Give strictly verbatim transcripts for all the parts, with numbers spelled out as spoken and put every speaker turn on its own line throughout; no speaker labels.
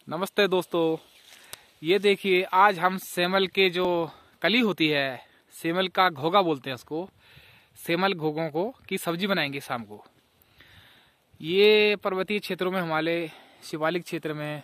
नमस्ते दोस्तों, ये देखिए आज हम सेमल के जो कली होती है, सेमल का घोगा बोलते हैं उसको, सेमल घोगों को की सब्जी बनाएंगे शाम को। ये पर्वतीय क्षेत्रों में, हमारे शिवालिक क्षेत्र में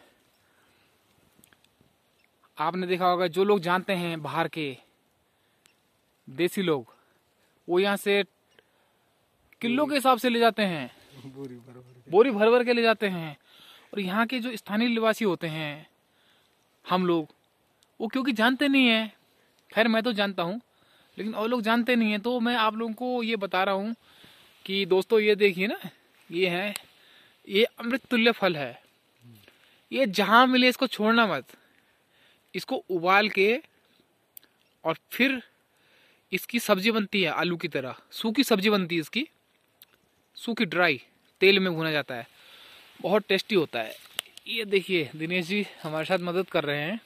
आपने देखा होगा। जो लोग जानते हैं बाहर के देसी लोग, वो यहाँ से किलो के हिसाब से ले जाते हैं, बोरी भर भर बोरी भर भर के ले जाते हैं। और यहाँ के जो स्थानीय निवासी होते हैं, हम लोग, वो क्योंकि जानते नहीं है, खैर मैं तो जानता हूँ लेकिन और लोग जानते नहीं है, तो मैं आप लोगों को ये बता रहा हूँ कि दोस्तों ये देखिए ना, ये है, ये अमृत तुल्य फल है। ये जहाँ मिले इसको छोड़ना मत। इसको उबाल के और फिर इसकी सब्जी बनती है, आलू की तरह सूखी सब्जी बनती है इसकी, सूखी ड्राई, तेल में भुना जाता है, बहुत टेस्टी होता है। ये देखिए दिनेश जी हमारे साथ मदद कर रहे हैं।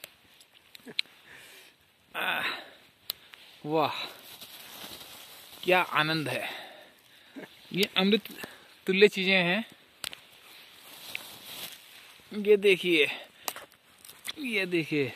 वाह क्या आनंद है। ये अमृत तुल्य चीजें हैं। ये देखिए, ये देखिए,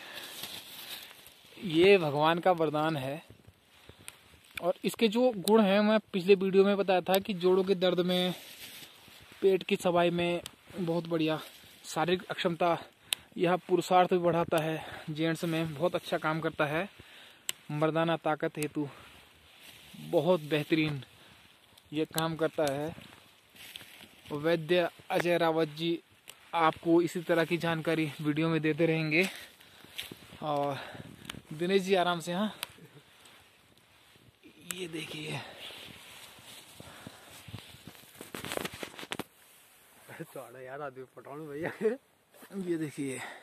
ये भगवान का वरदान है। और इसके जो गुण हैं, मैं पिछले वीडियो में बताया था कि जोड़ों के दर्द में, पेट की सफाई में बहुत बढ़िया, शारीरिक अक्षमता, यह पुरुषार्थ भी बढ़ाता है, जेंट्स में बहुत अच्छा काम करता है, मर्दाना ताकत हेतु बहुत बेहतरीन ये काम करता है। वैद्य अजय रावत जी आपको इसी तरह की जानकारी वीडियो में देते रहेंगे। और दिनेश जी आराम से, हाँ ये देखिए,
याद आदमी पटाने भैया।
ये देखिए